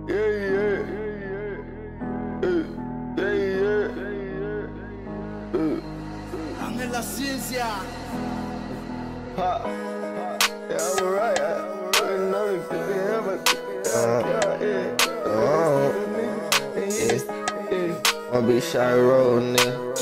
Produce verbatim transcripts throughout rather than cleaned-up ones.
Yeah, yeah, yeah, yeah, yeah. Ángel la ciencia. Ha, yeah, I'm right. I'm know if you can have it. Wanna be shy road, nigga.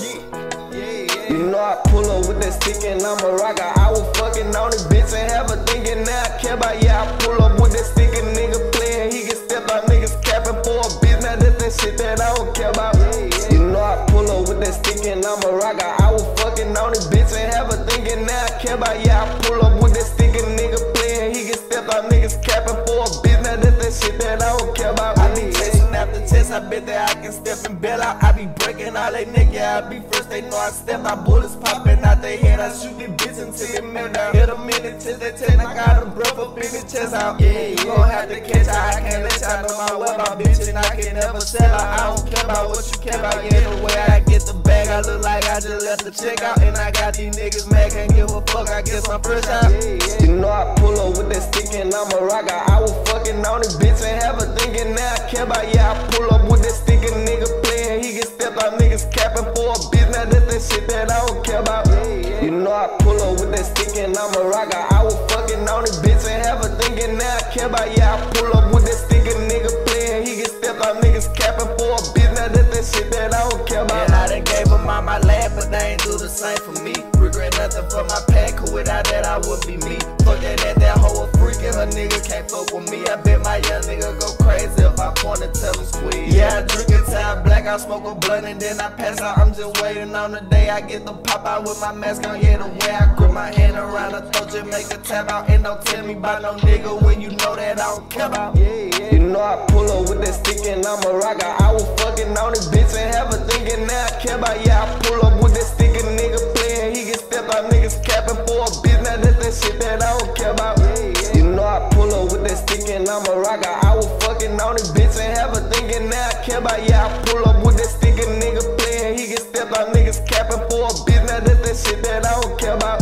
You know I pull up with that stick and I'm a rocker. I was fucking on this bitch and have her thinking now I care about. Yeah, I pull up with that stick and nigga playing. He get stepped out, niggas capping for a bitch. Now that's that shit that I don't care about. You know I pull up with that stick and I'm a rocker. I was fucking on this bitch and have her thinking now I care about. Yeah, I pull up with that stick and nigga playing. He get stepped out, niggas capping for a bitch. Now that's that shit that I don't care about. I be chasing after chase, I bet that I can step and bail out. I be breaking all they niggas, yeah, I be first, they know I step out. Bullets popping out they head, I shoot this bitch until they melt down. Hit a minute till they ten, I got a breath up in the chest out. Yeah, you gon' have to catch out, I can't let y'all know my web, my bitch, and I can never sell out. I don't care about what you care about, yeah, the way I get the bag, I look like I just left the check out. And I got these niggas mad, can't give a fuck, I guess I'm fresh out. You know I pull up with that stick and I'm a rocker. I was fucking on this bitch and have her thinking now I care about. Yeah, I pull up with that stick and nigga playing. He get stepped out, niggas capping for a bitch. Now that's that shit that I don't care about. You know I pull up with that stick and I'm a rocker. I was fucking on this bitch and have her thinking now I care about. Yeah, I pull up with that stick and nigga playing. He get stepped out, niggas capping for a bitch. Now that's that shit that I don't care about. And I done gave them all my lab, but they ain't do the same for me. Regret nothing for my pack, cause without that I would be me. Fuck that, that, that hoe a freak and her nigga can't fuck with me. I bet my young nigga go crazy if I point and tell him squeeze. Yeah, I drink until I black, I smoke a blunt and then I pass out. I'm just waiting on the day I get the pop out with my mask on. Yeah, the way I grip my hand around her throat, just make a tap out. And don't tell me about no nigga when you know that I don't care about. You know I pull up with that stick and I'm a rocker. I was fucking on this bitch and have her thinking now I care about. Yeah, I pull up with that stick and nigga playing. He get stepped out, niggas capping for a bitch. Now that's that shit that I don't care about. You know I pull up with that stick and I'm a rocker. I was fucking on this bitch and have her thinking now I care about. Yeah, I pull up with that stick and nigga playing. He get stepped out, niggas capping for a bitch. Now that's that shit that I don't care about.